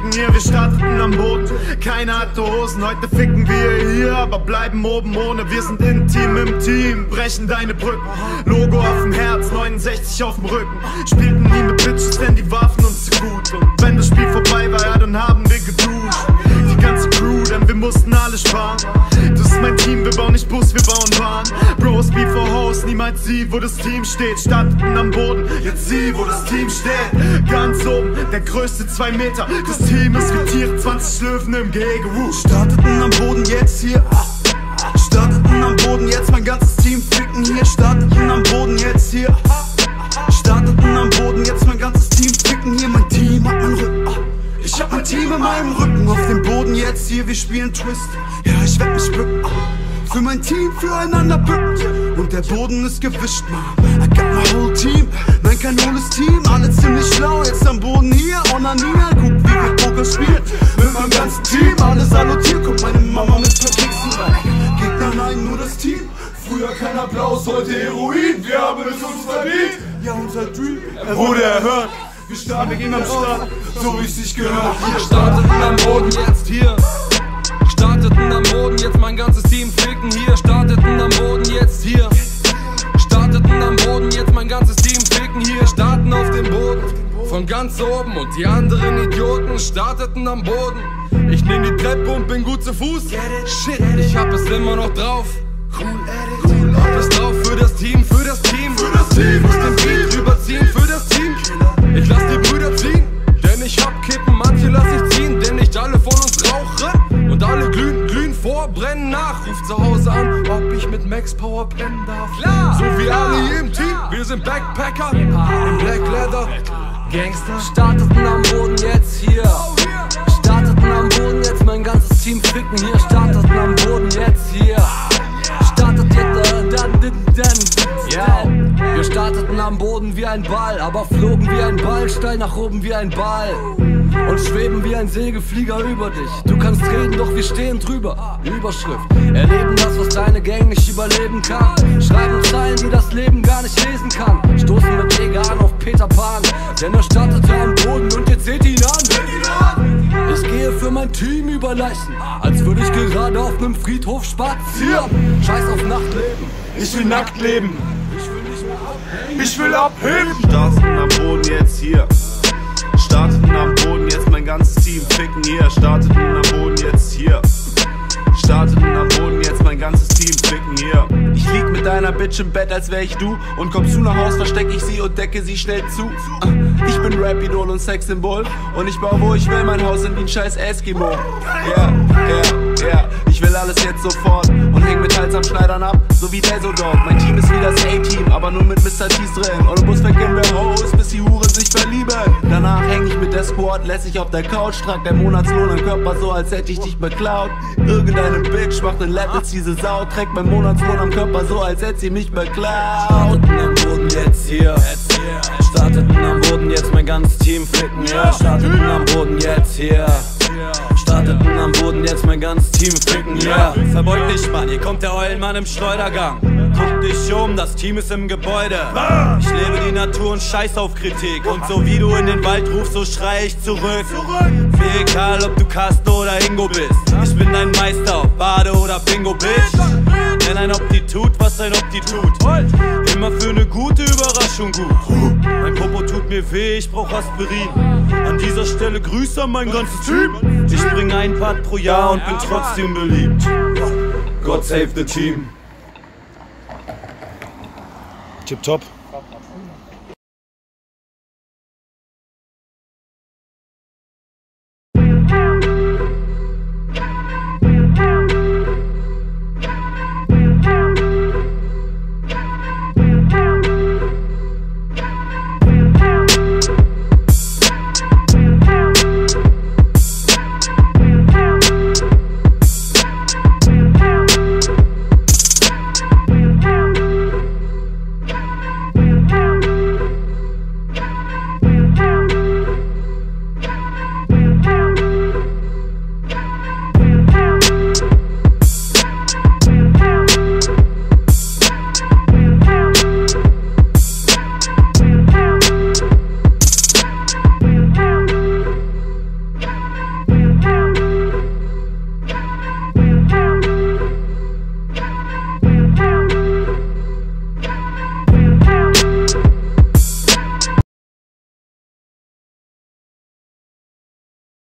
ficken hier, wir starteten am Boden. Keiner hatte Hosen, heute ficken wir hier, aber bleiben oben ohne. Wir sind intim im Team, brechen deine Brücken. Logo auf dem Herz, 69 auf dem Rücken. Spielten nie mit Bitches, denn die warfen uns zu gut. Und wenn das Spiel vorbei war, ja, dann haben wir geduscht. Die ganze Crew, denn wir mussten alle sparen. Das ist mein Team, wir bauen nicht Bus, wir bauen Bahn. Bros, before Host, niemals sie, wo das Team steht. Starteten am Boden, jetzt sie, wo das Team steht. Ganz oben, der größte 2 Meter. Das Team ist wie Tiere, 20 Löwen im Gehege. Starteten am Boden, jetzt hier. Starteten am Boden, jetzt mein ganzes Team ficken hier. Starteten am Boden, jetzt hier. Starteten am Boden, jetzt mein ganzes Team ficken hier. Mein Team hat meinen Rücken. Ich hab mein Team in meinem Rücken. Auf dem Boden jetzt hier, wir spielen Twist. Ja, ich werd mich bücken. Für mein Team, füreinander bücken. Und der Boden ist gewischt, man. I got my whole team. Nein, kein hohles Team. Alle ziemlich schlau, jetzt am Boden hier. Onanina, guck, wie wir Poker spielen. Mit meinem ganzen Team, alles salutiert. Guck meine Mama mit paar Keksen rein. Gegner, nein, nur das Team. Früher kein Applaus, heute Heroin. Wir haben es uns verdient. Ja, unser Dream, er wurde erhört. Wir starten, wir gehen am Start, so wie es sich gehört. Wir starteten am Boden, jetzt hier. Starteten am Boden, jetzt mein ganzes Team ficken hier. Starteten am Boden, jetzt hier. Starteten am Boden, jetzt mein ganzes Team ficken hier. Starten auf dem Boden, von ganz oben. Und die anderen Idioten starteten am Boden. Ich nehm die Treppe und bin gut zu Fuß. Shit, ich hab es immer noch drauf. Hab es drauf für das Team, für das Team, für das Team. Muss den Beat rüberziehen für das Team. Ich lass die Brüder ziehen, denn ich hab Kippen, manche lass ich ziehen. Denn nicht alle von uns rauchen und alle glühen vor, brennen nach. Ruf zu Hause an, ob ich mit Max Power pennen darf. Klar. So wie alle hier im Team, wir sind Backpacker in Black Leather, Gangster. Starteten am Boden, jetzt hier. Starteten am Boden, jetzt mein ganzes Team ficken hier. Starteten am Boden, jetzt hier. Startet jetzt, yeah. Wir starteten am Boden wie ein Ball, aber flogen wie ein Ball, steil nach oben wie ein Ball und schweben wie ein Segelflieger über dich. Du kannst reden, doch wir stehen drüber. Überschrift: Erleben das, was deine Gang nicht überleben kann. Schreiben Zeilen, die das Leben gar nicht lesen kann. Stoßen mit Ega an auf Peter Pan, denn er startete am Boden und jetzt seht ihn an. Ich gehe für mein Team über Leichen, als würde ich gerade auf nem Friedhof spazieren. Scheiß auf Nachtleben, Ich will nackt leben. Ich will abheben. Starteten am Boden, jetzt hier. Starteten am Boden, jetzt mein ganzes Team ficken hier. Starteten am Boden, jetzt hier. Starteten am Boden, jetzt mein ganzes Team ficken hier. Ich lieg mit deiner Bitch im Bett, als wär ich du. Und kommst du nach Haus, versteck ich sie und decke sie schnell zu. Ich bin Rap-Idol und Sexsymbol. Und ich baue, wo ich will, mein Haus in wie ein scheiß Eskimo. Yeah. Ich will alles jetzt sofort. Und häng mit Hals am Schneidern ab, so wie Desodog. Mein Team ist wie das A-Team, aber nur mit Mr. T's drin. Und im Bus weggehen wir Hoes, bis die Huren sich verlieben. Danach häng ich mit der Squad, lässig auf der Couch. Trag der Monatslohn am Körper so, als hätte ich dich beklaut. Irgendeine Bitch macht den Lettels diese Sau. Trägt mein Monatslohn am Körper so, als hätte sie mich beklaut. Starteten am Boden, jetzt hier. Starteten am Boden, jetzt mein ganzes Team ficken, ja. Starteten am Boden, jetzt hier. Starteten am Boden, jetzt mein ganzes Team ficken, ja. Verbeug dich, Mann, hier kommt der Eulenmann im Schleudergang. Guck dich um, das Team ist im Gebäude. Ich lebe die Natur und scheiß auf Kritik. Und so wie du in den Wald rufst, so schrei ich zurück. Mir egal, ob du Casto oder Ingo bist. Ich bin dein Meister, ob Bade oder Bingo, Bitch. Denn ein Opti tut, was ein Opti tut. Immer für eine gute Überraschung gut. Mein Popo tut mir weh, ich brauch Aspirin. An dieser Stelle Grüße an mein ganzes Team. Ich bring ein Part pro Jahr und bin trotzdem beliebt. God save the team. Tipptopp.